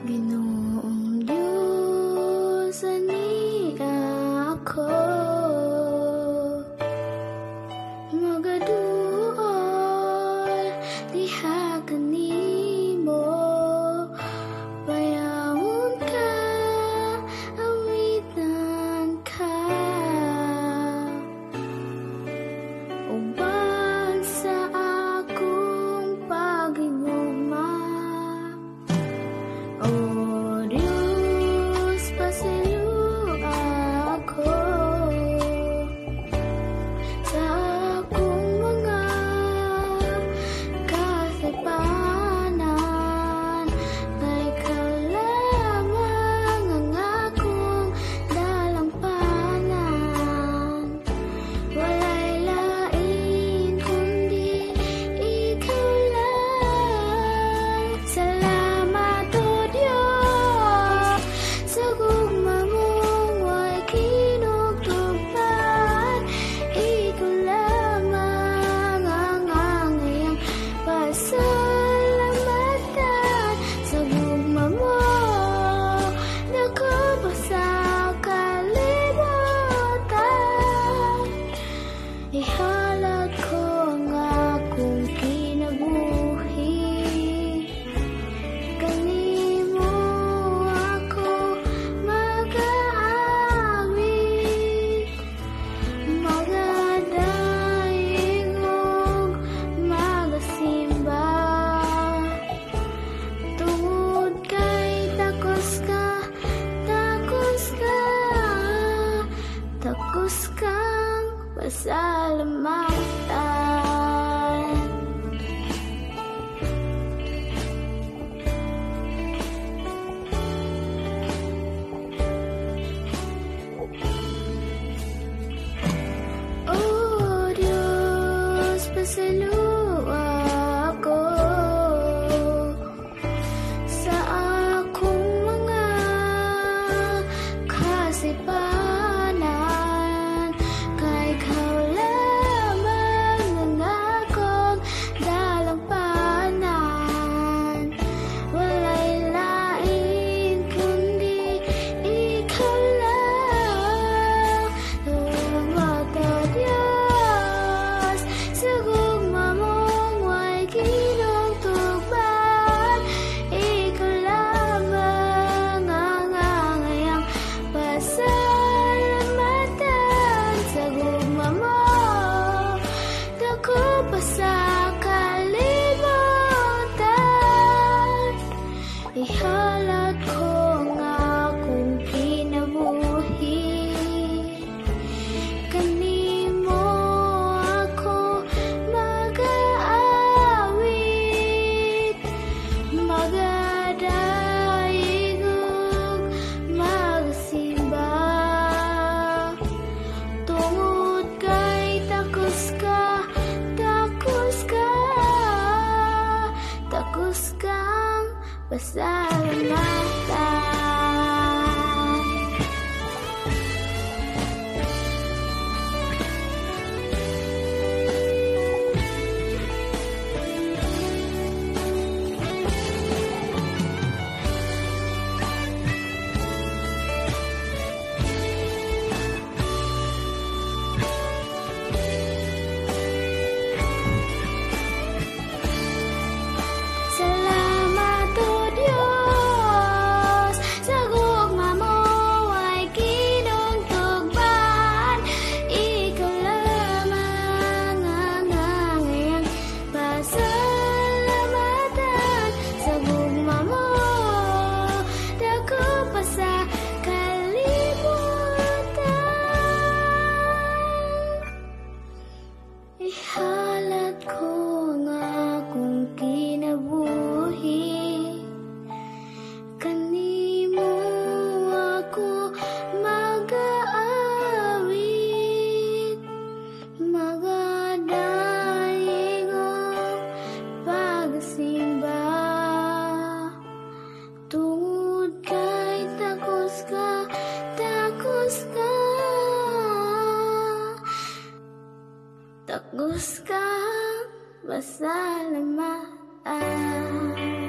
Ginoong Diyos, ania ako magaduol diha kanimo, payawon ka, awitan ka, uban sa akong pagigugma. O Diyos, pasaylo ako sa akong mga kasipanan, kay ikaw lamang ang akong dalampanan. Walay lain kundi ikaw lang. Salamat o Diyos sa gugma mong way kinugtugtan. Ikaw lamang ang angayang pasalamatan. Sa gugma mo dako pa sa kalibutan. Ihalad ko ang akong kinabuhi, kanimo ako mag-aawit, magadaig ug magasimba. Tungod kay takos ka, takos ka, takos kang pasalamatan. O Diyos, pasaylo ako sa akong mga kasipanan, kay ikaw lamang ang akong dalampanan. Walay lain kundi ikaw lang. Salamat o Diyos sa gugma mong way kinugtugban. Ikaw lamang ang angayang pasalamatan. Sa gugma mo dako pa sa kalibutan. Ihalad ko ang akong kinabuhi, kanimo ako mag-aawit, magadaig ug magasimba. Tungod kay takos ka, takos ka, takos kang pasalamatan. Salamat o Diyos sa gugma mo ay kinugtugban. Ikaw lamang ang angayang pasalamatan. Sa gugma mo dako pa sa kalibutan. Ihalad ko ang akong kinabuhi, kanimo ako mag-aawit, magadaig ug pagsimba. Tungod kay takos ka, takos ka, takos ka pasalamatan.